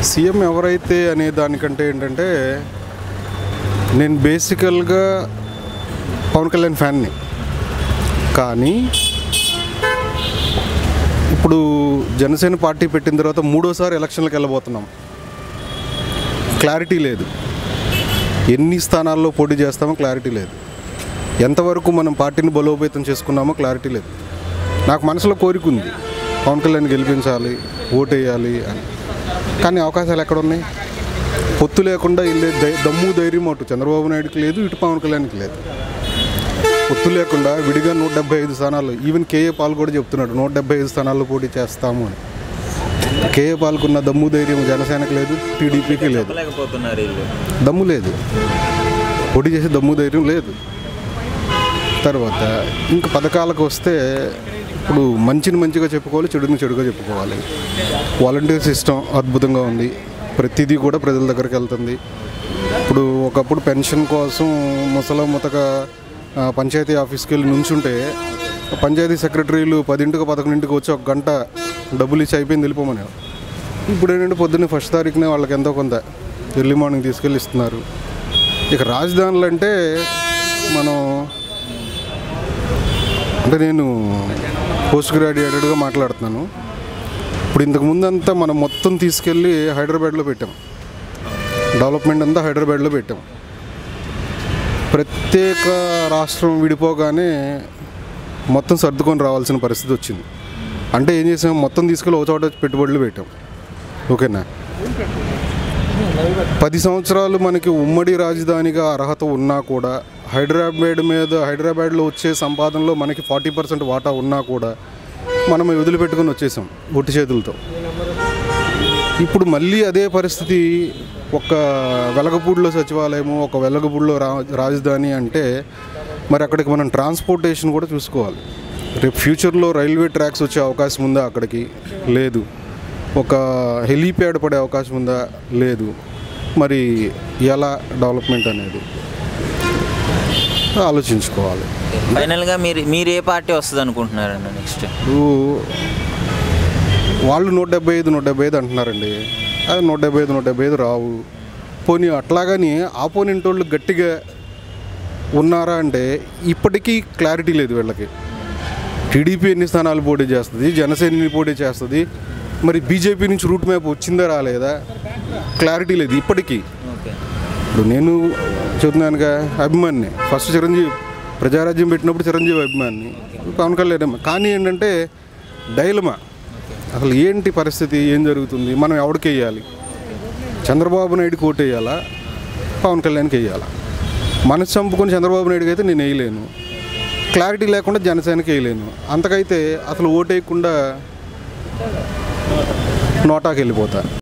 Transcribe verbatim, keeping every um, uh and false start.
CM ఎవరైతే అనే దానికంటే ఏంటంటే నేను బేసికల్గా పవన్ కళ్యాణ్ ఫ్యాన్ని. కానీ ఇప్పుడు జనసేన పార్టీ పెట్టిన తర్వాత మూడోసారి ఎలక్షన్లకు వెళ్ళబోతున్నాం. క్లారిటీ లేదు, ఎన్ని స్థానాల్లో పోటీ చేస్తామో క్లారిటీ లేదు, ఎంతవరకు మనం పార్టీని బలోపేతం చేసుకున్నామో క్లారిటీ లేదు. నాకు మనసులో కోరిక ఉంది, పవన్ కళ్యాణ్ గెలిపించాలి, ఓటేయాలి అని. కానీ అవకాశాలు ఎక్కడ ఉన్నాయి? పొత్తు లేకుండా వెళ్ళే దమ్ము ధైర్యం అటు చంద్రబాబు నాయుడుకి లేదు, ఇటు పవన్ కళ్యాణ్కి లేదు. పొత్తు లేకుండా విడిగా నూట డెబ్బై ఐదు స్థానాలు, ఈవెన్ కేఏ పాల్ కూడా చెప్తున్నాడు నూట డెబ్బై ఐదు స్థానాల్లో పోటీ చేస్తాము అని. కేఏ పాల్కున్న దమ్ము ధైర్యం జనసేనకి లేదు, టీడీపీకి లేదు. దమ్ము లేదు, పోటీ చేసే దమ్ము ధైర్యం లేదు. తర్వాత ఇంక పథకాలకు వస్తే ఇప్పుడు మంచిని మంచిగా చెప్పుకోవాలి, చెడుని చెడుగా చెప్పుకోవాలి. వాలంటీర్ సిస్టమ్ అద్భుతంగా ఉంది, ప్రతిదీ కూడా ప్రజల దగ్గరికి వెళ్తుంది. ఇప్పుడు ఒకప్పుడు పెన్షన్ కోసం ముసల ముతక పంచాయతీ ఆఫీస్కి వెళ్ళి నుంచుంటే పంచాయతీ సెక్రటరీలు పదింటికి పదకొండింటికి వచ్చి ఒక గంట డబ్బులు ఇచ్చి అయిపోయింది వెళ్ళిపోమని. ఇప్పుడు ఏంటంటే పొద్దున్నే ఫస్ట్ తారీఖునే వాళ్ళకి ఎంతో కొంత ఎర్లీ మార్నింగ్ తీసుకెళ్ళి ఇస్తున్నారు. ఇక రాజధానులు అంటే మనం అంటే నేను పోస్ట్ గ్రాడ్యుయేటెడ్గా మాట్లాడుతున్నాను. ఇప్పుడు ఇంతకుముందు అంతా మనం మొత్తం తీసుకెళ్ళి హైదరాబాద్లో పెట్టాం, డెవలప్మెంట్ అంతా హైదరాబాద్లో పెట్టాం. ప్రత్యేక రాష్ట్రం విడిపోగానే మొత్తం సర్దుకొని రావాల్సిన పరిస్థితి వచ్చింది. అంటే ఏం చేసాం, మొత్తం తీసుకెళ్ళి ఒక చోట పెట్టుబడులు పెట్టాం. ఓకేనా, పది సంవత్సరాలు మనకి ఉమ్మడి రాజధానిగా అర్హత ఉన్నా కూడా హైదరాబాద్ మీద హైదరాబాద్లో వచ్చే సంపాదనలో మనకి ఫార్టీ పర్సెంట్ వాటా ఉన్నా కూడా మనం వదిలిపెట్టుకొని వచ్చేసాం ఒట్టి చేతులతో. ఇప్పుడు మళ్ళీ అదే పరిస్థితి, ఒక వెలగపూడిలో సచివాలయము, ఒక వెలగపూడిలో రా రాజధాని అంటే మరి అక్కడికి మనం ట్రాన్స్పోర్టేషన్ కూడా చూసుకోవాలి. రేపు ఫ్యూచర్లో రైల్వే ట్రాక్స్ వచ్చే అవకాశం ఉందా? అక్కడికి లేదు. ఒక హెలీప్యాడ్ పడే అవకాశం ఉందా? లేదు. మరి ఎలా డెవలప్మెంట్ అనేది ఆలోచించుకోవాలి. ఫైనల్గా మీరు మీరు ఏ పార్టీ వస్తుంది అనుకుంటున్నారన్న నెక్స్ట్? వాళ్ళు నూట డెబ్బై ఐదు నూట డెబ్బై ఐదు అంటున్నారండి. అది నూట డెబ్బై ఐదు నూట డెబ్బై ఐదు రావు. పోనీ అట్లాగని ఆపోనెంట్ వాళ్ళు గట్టిగా ఉన్నారా అంటే ఇప్పటికీ క్లారిటీ లేదు వీళ్ళకి. టీడీపీ ఎన్ని స్థానాలు పోటీ చేస్తుంది, జనసేన ఎన్ని పోటీ చేస్తుంది, మరి బీజేపీ నుంచి రూట్ మ్యాప్ వచ్చిందా రాలేదా క్లారిటీ లేదు ఇప్పటికీ. ఇప్పుడు నేను చెబుతున్నానుగా, అభిమాని ఫస్ట్ చిరంజీవి ప్రజారాజ్యం పెట్టినప్పుడు చిరంజీవి అభిమాని, పవన్ కళ్యాణ్. కానీ ఏంటంటే డైలమా, అసలు ఏంటి పరిస్థితి, ఏం జరుగుతుంది, మనం ఎవరికి వేయాలి? చంద్రబాబు నాయుడుకి ఓటు వేయాలా, పవన్ కళ్యాణ్కి వేయాలా? మనసు చంపుకొని చంద్రబాబు నాయుడుకి అయితే నేను వేయలేను, క్లారిటీ లేకుండా జనసేనకి వేయలేను. అంతకైతే అసలు ఓటు వేయకుండా నోటాకి వెళ్ళిపోతా.